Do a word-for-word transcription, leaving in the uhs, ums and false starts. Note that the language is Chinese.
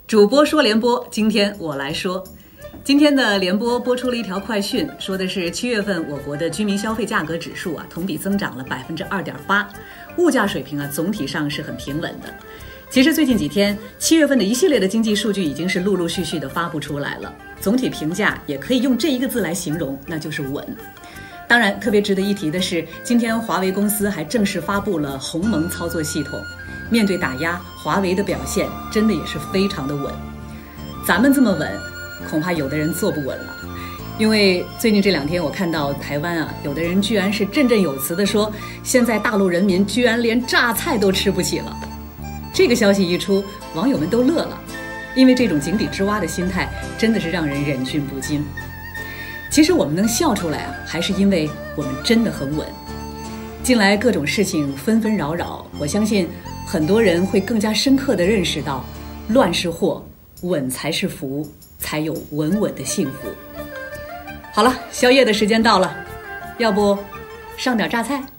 主播说联播，今天我来说。今天的联播播出了一条快讯，说的是七月份我国的居民消费价格指数啊，同比增长了百分之二点八，物价水平啊总体上是很平稳的。其实最近几天，七月份的一系列的经济数据已经是陆陆续续的发布出来了，总体评价也可以用这一个字来形容，那就是稳。当然，特别值得一提的是，今天华为公司还正式发布了鸿蒙操作系统。面对打压，华为的表现真的也是非常的稳。咱们这么稳，恐怕有的人坐不稳了。因为最近这两天我看到台湾啊，有的人居然是振振有词的说，现在大陆人民居然连榨菜都吃不起了。这个消息一出，网友们都乐了，因为这种井底之蛙的心态真的是让人忍俊不禁。其实我们能笑出来啊，还是因为我们真的很稳。近来各种事情纷纷扰扰，我相信很多人会更加深刻地认识到，乱是祸，稳才是福，才有稳稳的幸福。好了，宵夜的时间到了，要不上点榨菜？